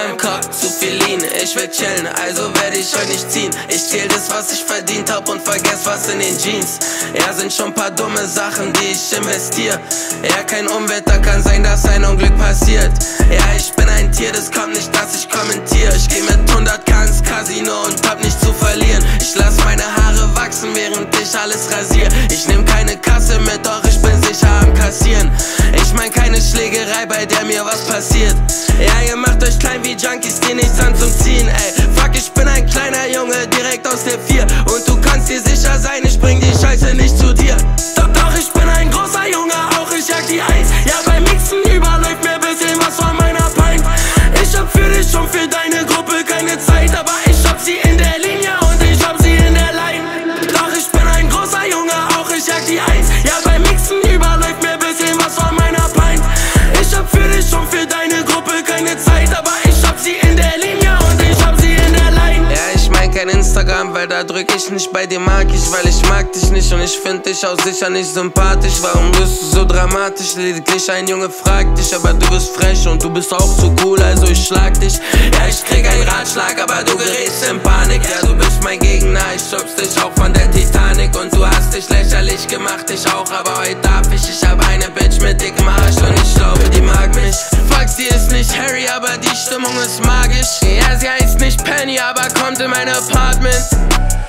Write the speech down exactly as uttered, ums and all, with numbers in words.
meinem Kopf zu viel Lean. Ich will chillen, also werde ich heute nicht ziehen. Ich zähl das, was ich verdient hab und vergess was in den Jeans. Ja, sind schon paar dumme Sachen, die ich investiere. Ja, kein Unwetter, kann sein, dass ein Unglück passiert. Ja, ich bin ein Tier, das kommt nicht, dass ich kommentiere. Ich geh mit hundert K ins Casino und hab nichts zu verlieren. Ich lass meine Haare wachsen, während ich alles rasier. Ich nehm keine Kasse mit, doch ich bin sicher am Kassieren. Ich mein keine Schlägerei, bei der mir was passiert. Ja, ihr macht euch klein wie Junkies, die nichts an zum Ziehen, ey. Fuck, ich bin ein kleiner Junge, direkt aus der vier. Und du kannst dir sicher sein, ich bring die Scheiße nicht zu dir. Doch, doch, ich bin ein großer Junge, auch ich jag die Eins. Ja, beim Mixen überläuft mir bisschen was von meiner Pein. Ich hab für dich und für deine Gruppe keine Zeit, aber ich hab sie in der Linie und ich hab sie in der Line. Doch, ich bin ein großer Junge, auch ich jag die Eins. Ja, beim Mixen überläuft mir bisschen was von meiner Pein. Ich hab für dich und für deine Gruppe keine Zeit, aber ich hab sie in der Linie und ich hab sie in der Line. Ja, ich mein kein Instagram, weil da drück ich nicht, bei dir mag ich, weil ich mag dich nicht und ich find dich auch sicher nicht sympathisch. Warum bist du so dramatisch? Lediglich ein Junge fragt dich, aber du bist frech und du bist auch zu cool, also ich schlag dich. Ja, ich krieg einen Ratschlag, aber du gerätst in Panik. Ja, du bist mein Gegner, ich schubst dich auch von der Titanic und du hast dich lächerlich gemacht, ich auch, aber heute darf ich. Ich hab eine Bitch mit dickem Arsch und ich glaube, die mag mich. Fuck, sie ist nicht Harry, aber die Stimmung ist magisch. Ja, sie heißt nicht Penny, aber kommt in mein Apartment.